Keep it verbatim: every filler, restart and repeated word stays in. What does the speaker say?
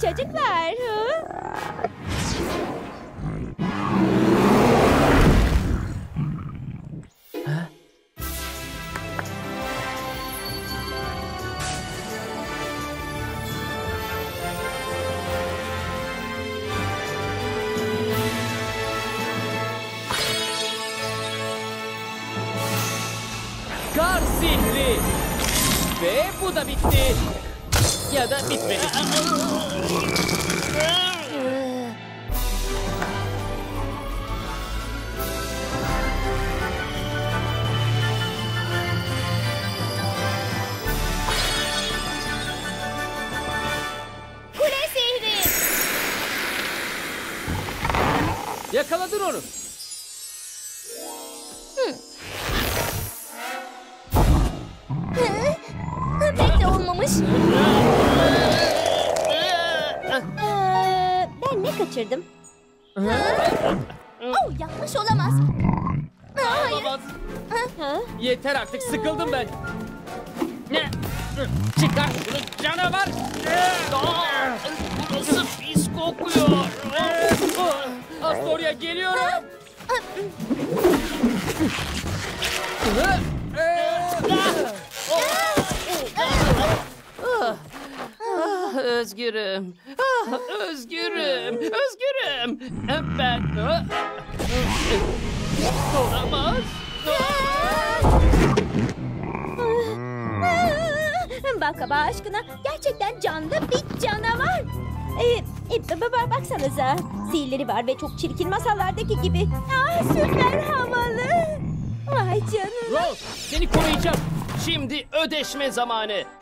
çocuklar. Hı? Kar sihri. Ve bu da bitti. Ya da bitmedi. Kule sihri. Yakaladın onu. Pek de olmamış. Ee, ben ne kaçırdım? Oh, yapmış olamaz. Aa, hayır. Olamaz. Ha? Yeter artık, sıkıldım ben. Ne? Çıkar şunu canavar. Aa, burası pis kokuyor. Astoria geliyorum. Ah, özgürüm. Ah, özgürüm. Özgürüm. Ben... Olamaz. Balkaba aşkına gerçekten canlı bir canavar. Ee, e, baba baksanıza. Sihirleri var ve çok çirkin masallardaki gibi. Ah, süper havalı. Vay canına. Rose, seni koruyacağım. Şimdi ödeşme zamanı.